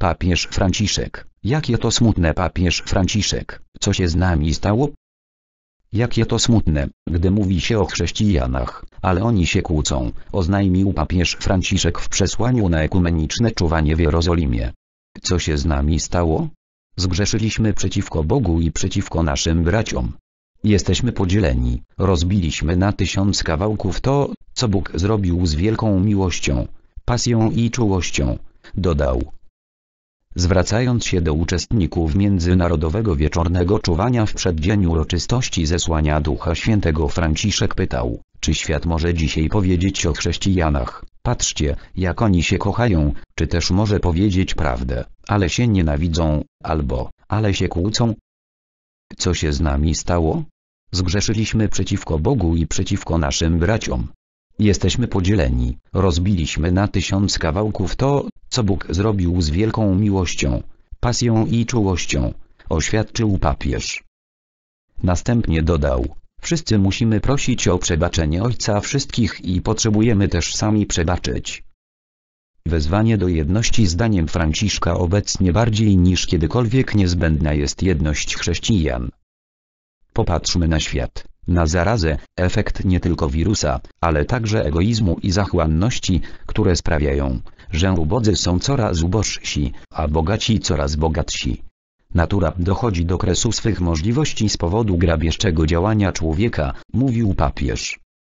Papież Franciszek. Jakie to smutne, papież Franciszek. Co się z nami stało? Jakie to smutne, gdy mówi się o chrześcijanach, ale oni się kłócą, oznajmił papież Franciszek w przesłaniu na ekumeniczne czuwanie w Jerozolimie. Co się z nami stało? Zgrzeszyliśmy przeciwko Bogu i przeciwko naszym braciom. Jesteśmy podzieleni, rozbiliśmy na 1000 kawałków to, co Bóg zrobił z wielką miłością, pasją i czułością, dodał. Zwracając się do uczestników międzynarodowego wieczornego czuwania w przeddzień uroczystości zesłania Ducha Świętego, Franciszek pytał, czy świat może dzisiaj powiedzieć o chrześcijanach: patrzcie, jak oni się kochają, czy też może powiedzieć prawdę, ale się nienawidzą, albo, ale się kłócą? Co się z nami stało? Zgrzeszyliśmy przeciwko Bogu i przeciwko naszym braciom. Jesteśmy podzieleni, rozbiliśmy na 1000 kawałków to, co Bóg zrobił z wielką miłością, pasją i czułością, oświadczył papież. Następnie dodał, wszyscy musimy prosić o przebaczenie Ojca wszystkich i potrzebujemy też sami przebaczyć. Wezwanie do jedności zdaniem Franciszka obecnie bardziej niż kiedykolwiek niezbędna jest jedność chrześcijan. Popatrzmy na świat, na zarazę, efekt nie tylko wirusa, ale także egoizmu i zachłanności, które sprawiają, że ubodzy są coraz ubożsi, a bogaci coraz bogatsi. Natura dochodzi do kresu swych możliwości z powodu grabieżczego działania człowieka, mówił papież.